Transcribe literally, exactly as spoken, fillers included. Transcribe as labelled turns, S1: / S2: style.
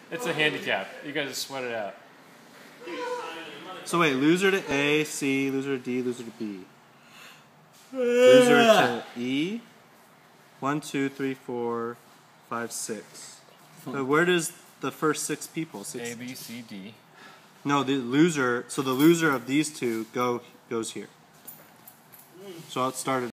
S1: It's a handicap. You guys just sweat it out.
S2: So wait, loser to A, C, loser to D, loser to B. Loser to E. One, two, three, four, five, six. But where does the first six people? Six?
S1: A, B, C, D.
S2: No, the loser. So the loser of these two go goes here. So it started.